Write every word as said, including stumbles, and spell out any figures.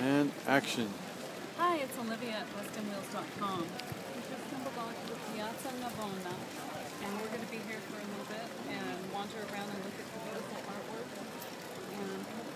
And action. Hi, it's Olivia at bustin wheels dot com. We just stumbled onto the Piazza Navona, and we're going to be here for a little bit and wander around and look at the beautiful artwork and